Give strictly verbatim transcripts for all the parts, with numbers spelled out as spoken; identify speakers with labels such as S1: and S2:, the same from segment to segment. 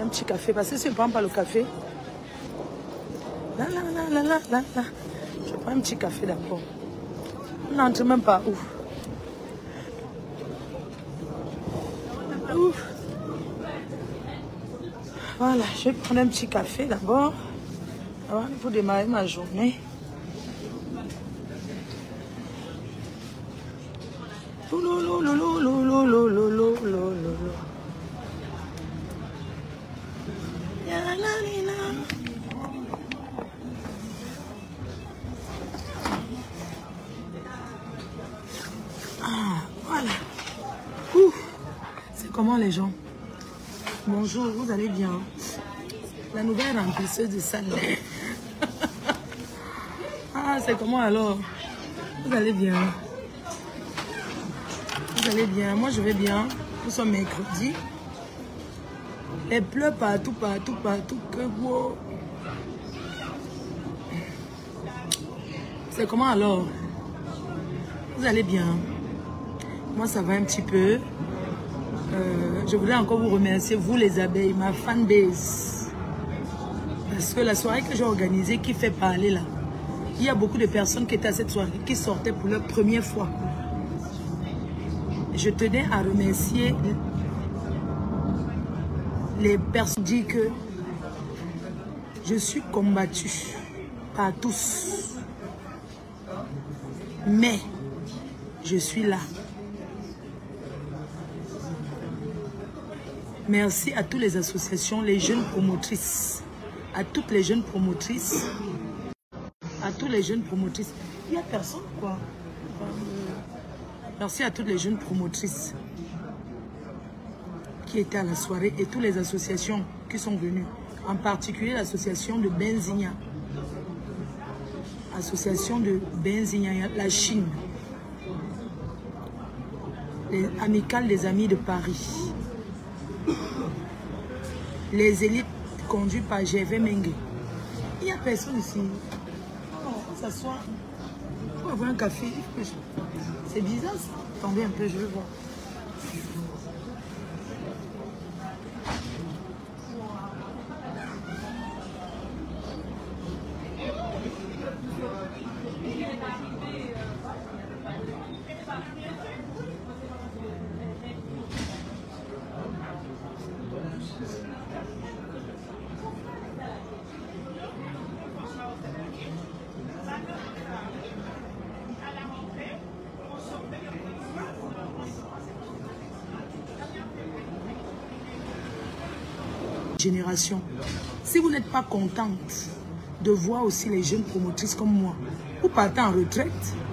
S1: un petit café. Parce que si je ne prends pas le café, là, là, là, là, là, là, là. Je prends un petit café d'abord. On n'entre même pas où. Ouf. Voilà, je vais prendre un petit café d'abord avant pour démarrer ma journée. Ah, voilà. C'est comment les gens? Bonjour, vous allez bien? La nouvelle remplisseuse de salle. Ah, c'est comment alors? Vous allez bien? Vous allez bien? Moi, je vais bien. Nous sommes mercredi. Il pleut partout, partout, partout. Que beau. C'est comment alors? Vous allez bien? Moi, ça va un petit peu. Euh, je voudrais encore vous remercier, vous les abeilles, ma fanbase. Parce que la soirée que j'ai organisée, qui fait parler là, il y a beaucoup de personnes qui étaient à cette soirée, qui sortaient pour leur première fois. Je tenais à remercier les personnes qui disent que je suis combattue par tous. Mais je suis là. Merci à toutes les associations, les jeunes promotrices, à toutes les jeunes promotrices, à toutes les jeunes promotrices. Il n'y a personne quoi. Merci à toutes les jeunes promotrices qui étaient à la soirée et toutes les associations qui sont venues. En particulier l'association de Benzigna. Association de Benzigna, la Chine. Les amicales des amis de Paris. Les élites conduites par Gervais Mengue. Il n'y a personne ici. On s'assoit. On va avoir un café. C'est bizarre ça. Attendez un peu, je vais voir. Génération. Si vous n'êtes pas contente de voir aussi les jeunes promotrices comme moi, vous partez en retraite.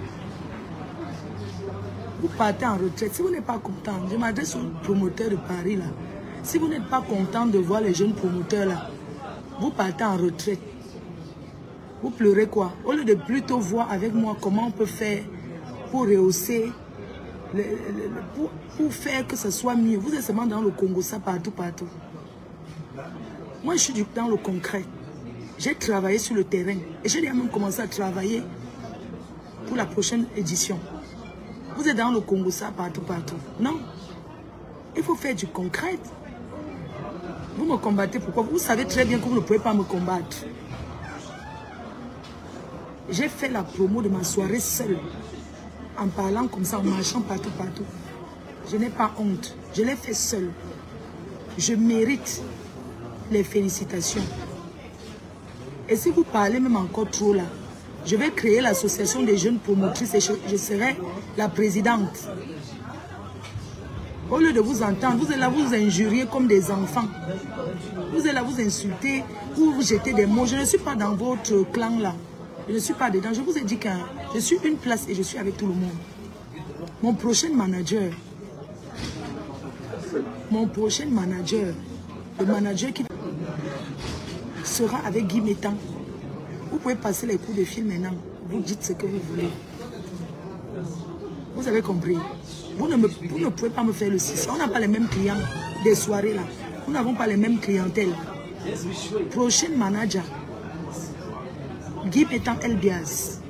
S1: Vous partez en retraite. Si vous n'êtes pas content, je m'adresse aux promoteurs de Paris là. Si vous n'êtes pas content de voir les jeunes promoteurs là, vous partez en retraite. Vous pleurez quoi? Au lieu de plutôt voir avec moi comment on peut faire pour rehausser, le, le, le, pour, pour faire que ce soit mieux. Vous êtes seulement dans le Congo, ça partout, partout. Moi, je suis dans le concret. J'ai travaillé sur le terrain. Et j'ai même commencé à travailler pour la prochaine édition. Vous êtes dans le Congo, ça, partout, partout. Non. Il faut faire du concret. Vous me combattez, pourquoi? Vous savez très bien que vous ne pouvez pas me combattre. J'ai fait la promo de ma soirée seule. En parlant comme ça, en marchant partout, partout. Je n'ai pas honte. Je l'ai fait seule. Je mérite les félicitations. Et si vous parlez même encore trop là, je vais créer l'association des jeunes promotrices et je, je serai la présidente. Au lieu de vous entendre, vous êtes là, vous injuriez comme des enfants. Vous êtes là, vous insultez, vous vous jetez des mots. Je ne suis pas dans votre clan là. Je ne suis pas dedans. Je vous ai dit que je suis une place et je suis avec tout le monde. Mon prochain manager, mon prochain manager, le manager qui sera avec Guy Métan. Vous pouvez passer les coups de fil maintenant. Vous dites ce que vous voulez. Vous avez compris. Vous ne, me, vous ne pouvez pas me faire le six. On n'a pas les mêmes clients des soirées là. Nous n'avons pas les mêmes clientèles. Prochain manager, Guy Métan Elbias.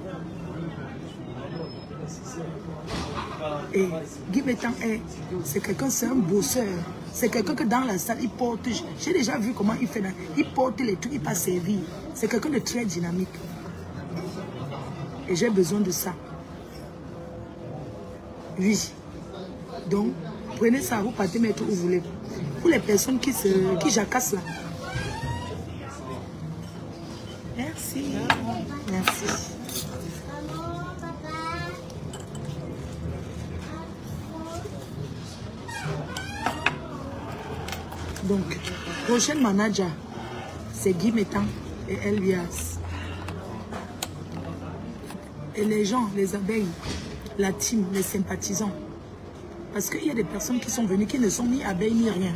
S1: Et Guy Métan est, c'est quelqu'un, c'est un bosseur. C'est quelqu'un que dans la salle, il porte... J'ai déjà vu comment il fait. Il porte les trucs, il va servir. C'est quelqu'un de très dynamique. Et j'ai besoin de ça. Oui. Donc, prenez ça, vous partez mettre où vous voulez. Pour les personnes qui, se, qui jacassent là. Merci. Merci. Donc, prochaine manager, c'est Guy Métan et Elias. Et les gens, les abeilles, la team, les sympathisants. Parce qu'il y a des personnes qui sont venues, qui ne sont ni abeilles ni rien.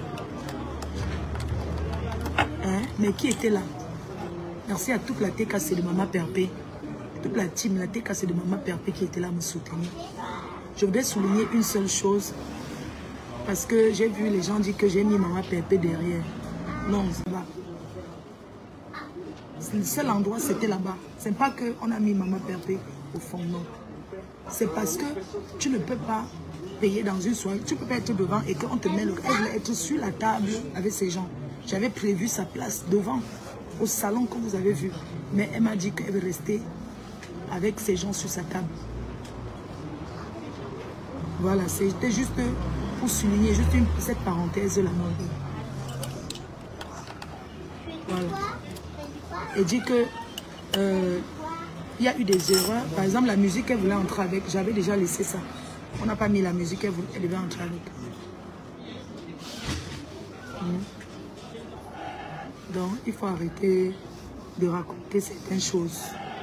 S1: Hein? Mais qui étaient là? Merci à toute la T K C de Maman Perpé. Toute la team, la T K C de Maman Perpé qui était là à me soutenir. Je voudrais souligner une seule chose. Parce que j'ai vu les gens dire que j'ai mis Maman Perpé derrière. Non, c'est là. Le seul endroit, c'était là-bas. C'est pas qu'on a mis Maman Perpé au fond, non. C'est parce que tu ne peux pas payer dans une soirée. Tu ne peux pas être devant et qu'on te met le... Elle voulait être sur la table avec ces gens. J'avais prévu sa place devant, au salon que vous avez vu. Mais elle m'a dit qu'elle veut rester avec ces gens sur sa table. Voilà, c'était juste pour souligner, juste une, cette parenthèse là. Voilà. Et dit que euh, il y a eu des erreurs. Par exemple, la musique qu'elle voulait entrer avec, j'avais déjà laissé ça. On n'a pas mis la musique qu'elle elle devait entrer avec. Mmh. Donc, il faut arrêter de raconter certaines choses.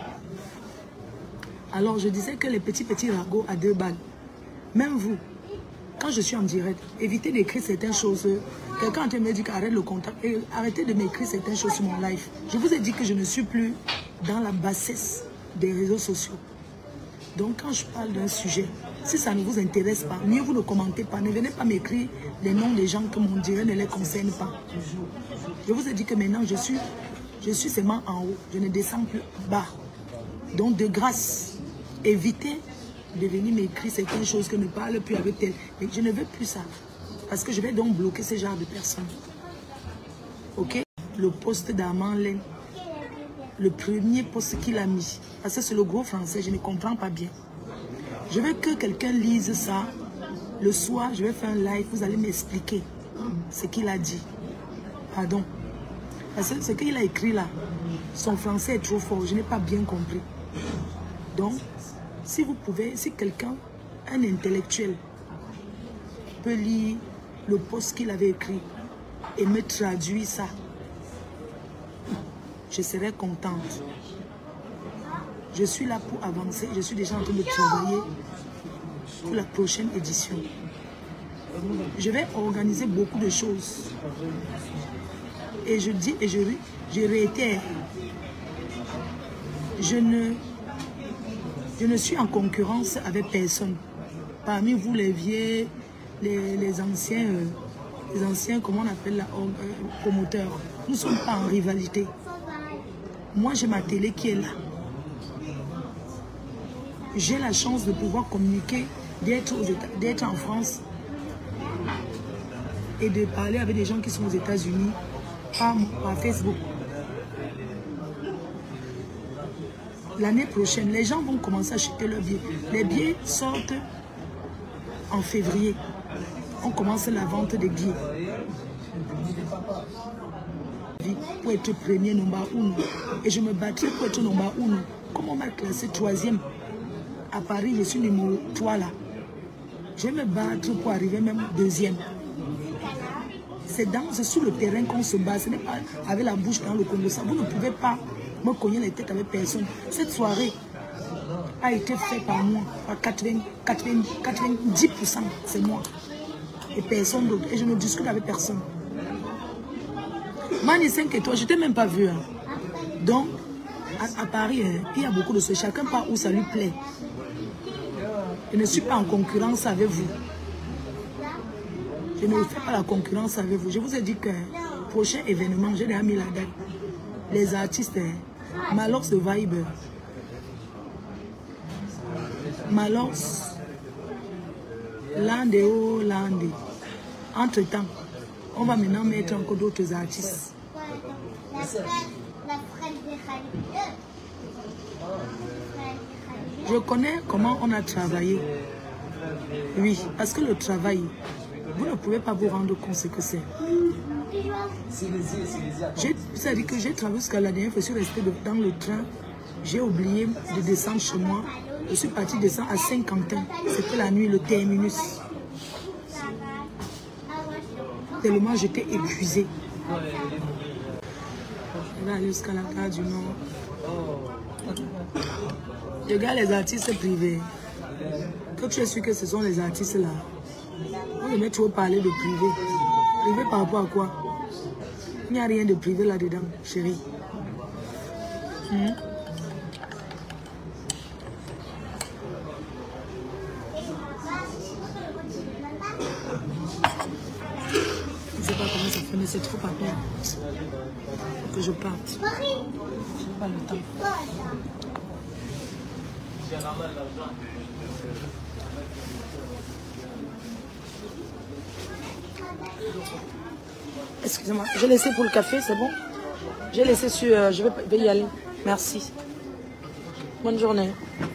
S1: Alors, je disais que les petits petits ragots à deux balles, même vous, quand je suis en direct, évitez d'écrire certaines choses. Quelqu'un me dit qu'arrête le contact et arrêtez de m'écrire certaines choses sur mon live. Je vous ai dit que je ne suis plus dans la bassesse des réseaux sociaux. Donc quand je parle d'un sujet, si ça ne vous intéresse pas, mieux vous ne commentez pas. Ne venez pas m'écrire les noms des gens que mon direct ne les concerne pas. Je vous ai dit que maintenant je suis, je suis seulement en haut. Je ne descends plus bas. Donc de grâce, évitez de venir m'écrire certaines choses que ne parle plus avec elle. Mais je ne veux plus ça. Parce que je vais donc bloquer ce genre de personnes. Ok? Le poste d'Armand Laine. Le premier poste qu'il a mis. Parce que c'est le gros français, je ne comprends pas bien. Je veux que quelqu'un lise ça. Le soir, je vais faire un live. Vous allez m'expliquer ce qu'il a dit. Pardon. Parce que ce qu'il a écrit là, son français est trop fort. Je n'ai pas bien compris. Donc, si vous pouvez, si quelqu'un, un intellectuel, peut lire le post qu'il avait écrit et me traduire ça, je serai contente. Je suis là pour avancer. Je suis déjà en train de travailler pour la prochaine édition. Je vais organiser beaucoup de choses. Et je dis, et je, je réitère, je ne, je ne suis en concurrence avec personne. Parmi vous, les vieux, les, les anciens, euh, les anciens, comment on appelle là, euh, promoteurs, nous ne sommes pas en rivalité. Moi, j'ai ma télé qui est là. J'ai la chance de pouvoir communiquer, d'être d'être en France et de parler avec des gens qui sont aux États-Unis par, par Facebook. L'année prochaine, les gens vont commencer à acheter leurs billets. Les billets sortent en février. On commence la vente des billets. Pour être premier number uno. Et je me battrai pour être number uno. Comme on m'a classé troisième à Paris, je suis numéro trois là. Je vais me battre pour arriver même deuxième. C'est sur le terrain qu'on se bat. Ce n'est pas avec la bouche dans le Congo. Vous ne pouvez pas me cogner les têtes avec personne. Cette soirée a été faite par moi, par quatre-vingts, quatre-vingts, quatre-vingt-dix pour cent, c'est moi. Et personne d'autre. Et je ne discute avec personne. Mani cinq étoiles, je ne t'ai même pas vu. Hein. Donc, à, à Paris, hein, il y a beaucoup de choses. Chacun part où ça lui plaît. Je ne suis pas en concurrence avec vous. Je ne fais pas la concurrence avec vous. Je vous ai dit que prochain événement, j'ai déjà mis la date. Les artistes, hein, Malox de Vibe, Malox, Landéo, Landé. Entre-temps, On va maintenant mettre encore d'autres artistes.
S2: La frère, la frère de Khalid.
S1: Je connais comment on a travaillé. Oui, parce que le travail, vous ne pouvez pas vous rendre compte ce que c'est. C'est-à-dire que j'ai travaillé jusqu'à la dernière fois, je suis restée dans le train. J'ai oublié de descendre chez moi. Je suis partie descendre à Saint-Quentin. C'était la nuit, le terminus. Tellement j'étais épuisée. Je vais aller jusqu'à la gare du Nord. Je regarde les artistes privés. Que tu es sûr que ce sont les artistes là. Vous aimez trop parler de privé. Privé par rapport à quoi? Il n'y a rien de privé là-dedans, chérie. Hmm? Je ne sais pas comment ça fait, mais c'est trop à peine. Faut que je parte. Je n'ai pas le temps. Excusez-moi, j'ai laissé pour le café, c'est bon? J'ai laissé sur... Euh, je vais, vais y aller. Merci. Bonne journée.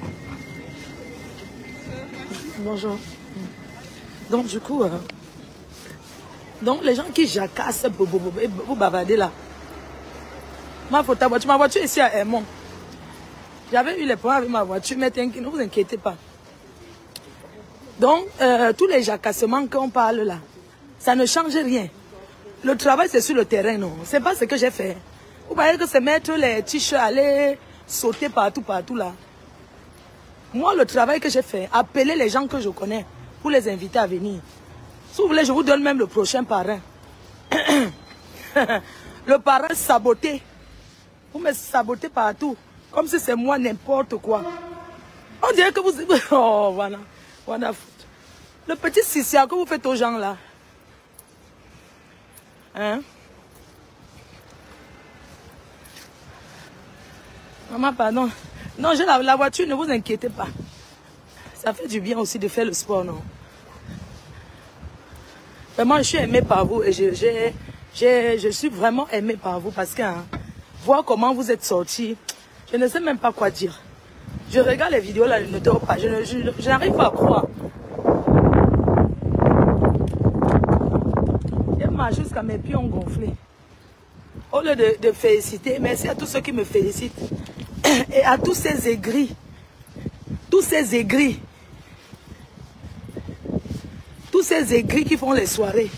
S1: Bonjour. Donc, du coup... Euh, donc, les gens qui jacassent, vous bavardez là. Ma photo, voiture, ma voiture ici à Hermont. J'avais eu les problèmes avec ma voiture, mais ne vous inquiétez pas. Donc, euh, tous les jacassements qu'on parle là, ça ne change rien. Le travail, c'est sur le terrain, non. C'est pas ce que j'ai fait. Vous voyez que c'est mettre les t-shirts, aller sauter partout, partout là. Moi, le travail que j'ai fait, appeler les gens que je connais pour les inviter à venir. Si vous voulez, je vous donne même le prochain parrain. Le parrain saboté. Vous me sabotez partout. Comme si c'est moi n'importe quoi. On dirait que vous... Oh, voilà. Voilà. Le petit sissia que vous faites aux gens là. Hein? Maman, pardon. Non, j'ai la, la voiture, ne vous inquiétez pas. Ça fait du bien aussi de faire le sport, non? Vraiment, je suis aimée par vous et je, je, je, je suis vraiment aimée par vous parce que hein, voir comment vous êtes sortis, je ne sais même pas quoi dire. Je regarde les vidéos là, je ne dors pas, je, je, je n'arrive pas à croire. Je marche jusqu'à mes pieds ont gonflé. Au lieu de, de féliciter, merci à tous ceux qui me félicitent et à tous ces aigris, tous ces aigris. Tous ces aigris qui font les soirées.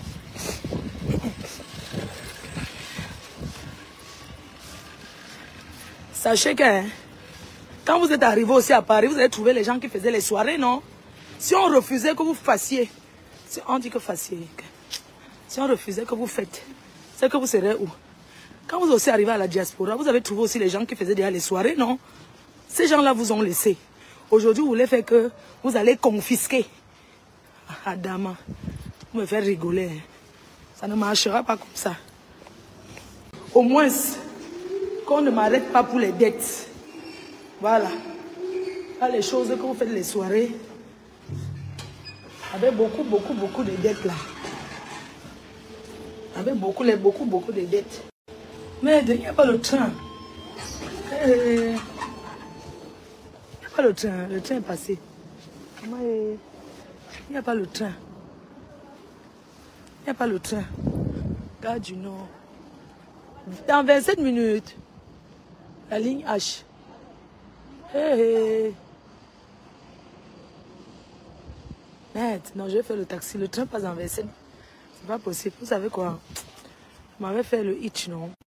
S1: Sachez que hein, quand vous êtes arrivé aussi à Paris, vous allez trouver les gens qui faisaient les soirées, non? Si on refusait que vous fassiez, si on dit que fassiez, si on refusait que vous faites, c'est que vous serez où? Quand vous aussi arrivez à la diaspora, vous avez trouvé aussi les gens qui faisaient déjà les soirées, non? Ces gens-là vous ont laissé. Aujourd'hui, vous voulez faire que vous allez confisquer. Adama, vous me faites rigoler. Ça ne marchera pas comme ça. Au moins, qu'on ne m'arrête pas pour les dettes. Voilà. Là, les choses que vous faites les soirées. Avec beaucoup, beaucoup, beaucoup de dettes là. Avec beaucoup, les, beaucoup, beaucoup de dettes. Mais il n'y a pas le train. Il n'y a pas le train. Le train est passé. Mais... il n'y a pas le train. Il n'y a pas le train. Gare du Nord. Dans vingt-sept minutes, la ligne H. Hey, hey. Merde, non, je vais faire le taxi. Le train passe en vingt-sept. C'est pas possible. Vous savez quoi? Je m'avais fait le hitch, non?